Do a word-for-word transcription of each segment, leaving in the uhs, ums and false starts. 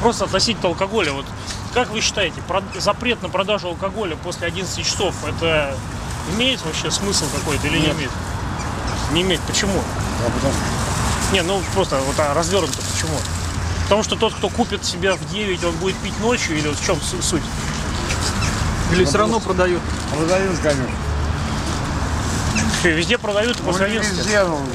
Просто относительно алкоголя. Вот как вы считаете, запрет на продажу алкоголя после одиннадцати часов, это имеет вообще смысл какой-то или Нет. не имеет? Не имеет. Почему? А потом? Не, ну просто вот а, развернуто почему? Потому что тот, кто купит себя в девять, он будет пить ночью, или вот в чем суть? Или все равно продают? Продают, конечно. Что, везде продают и после одиннадцати? Везде, ну,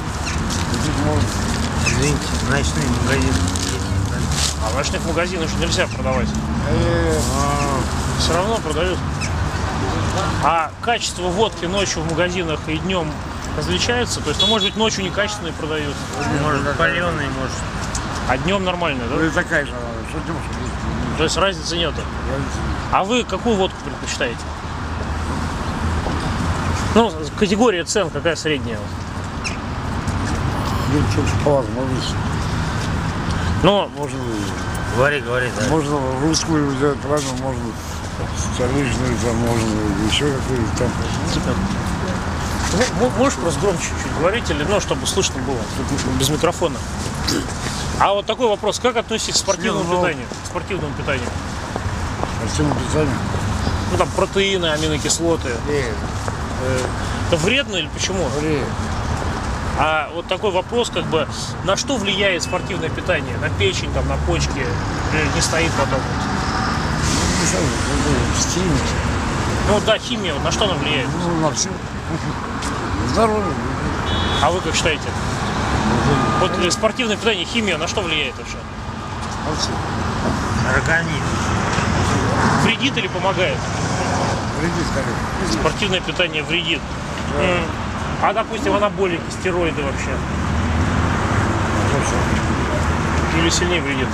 Извините, ночные магазины. А в ночных магазинах же нельзя продавать. э, Все равно продают. А качество водки ночью в магазинах и днем различается? То есть, ну, может быть, ночью некачественные продают, Может, паленые, может. а днем нормально, да? ну, такая же, что ты можешь? То есть разницы нету. А вы какую водку предпочитаете? Ну, категория цен какая средняя? Ну, что-то по возможности. Ну, Можно, Говори, говори, да. можно русскую взять, правильно, можно столичную, там, можно еще какую-то там. типа, м- можешь просто громче чуть-чуть говорить, или, ну, чтобы слышно было, тут без микрофона. А вот такой вопрос, как относитесь к спортивному Не, ну, питанию? К спортивному питанию? Спортивное питание. Ну, там, протеины, аминокислоты. Нет, Э, Это вредно или почему? вредно. А вот такой вопрос, как бы, на что влияет спортивное питание? На печень, там, на почки? Или не стоит потом? Не знаю, стимул. Ну да, химия, вот на что она влияет? Ну, на все. Здоровье. А вы как считаете? Вот э, спортивное питание, химия, на что влияет вообще? На все. Организм. Вредит или помогает? Вредит, скорее. Спортивное питание вредит. М. А, допустим, анаболики, стероиды вообще? Или сильнее вредит?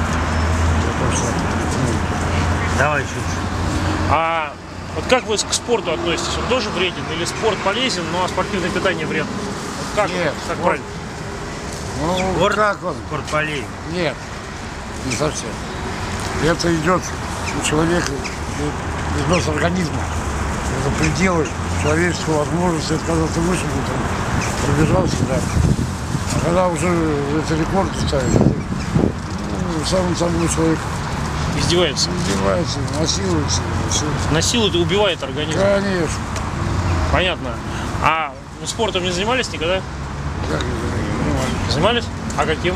Давай чуть. А вот как вы к спорту относитесь? Он тоже вреден? Или спорт полезен, но спортивное питание вредно? Вот как, Нет, как спорт- правильно? Ну, Спорт? как он? Спорт полей. Нет, не совсем. Это идет у человека износ организма. Это пределы человеческой возможности. Это когда ты вышел, там, пробежался, да. А когда уже это рекорд ставишь, ну, сам самый человек Издевается. издевается, насилуется. Все. Насилует и убивает организм. Конечно. Понятно. А вы спортом не занимались никогда? Как это? Ну, Занимались? А каким?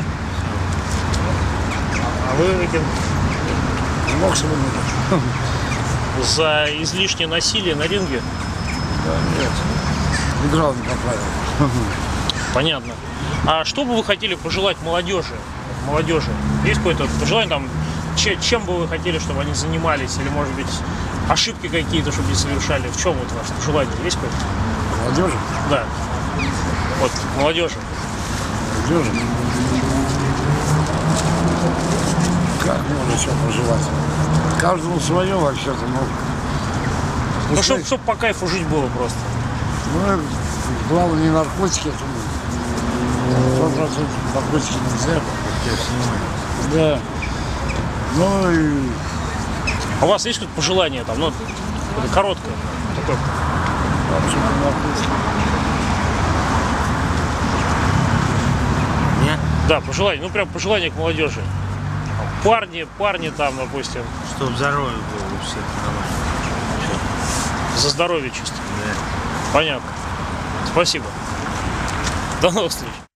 А вы каким? мог себе не За излишнее насилие на ринге? Да, нет. Играл не поправил. Понятно. А что бы вы хотели пожелать молодежи? Молодежи. Есть какое-то пожелание там, че- чем бы вы хотели, чтобы они занимались? Или, может быть, ошибки какие-то, чтобы не совершали? В чем вот ваше пожелание? Есть какое-то? Молодежи? Да. Вот, молодежи. Молодежи? Как можно еще пожелать? Каждому свое вообще-то, но... Ну, пускай- чтобы по кайфу жить было просто. Ну, главное, не наркотики, это сто процентов наркотики нельзя. Да. Ну и А у вас есть какое-то пожелание там, ну, какое-то короткое? Такое. вообще наркотики. Нет? Да, пожелание, ну прям пожелание к молодежи. Парни, парни там, допустим, Чтоб здоровье было у всех нормально. за здоровье чисто. Да. Понятно. Спасибо. До новых встреч.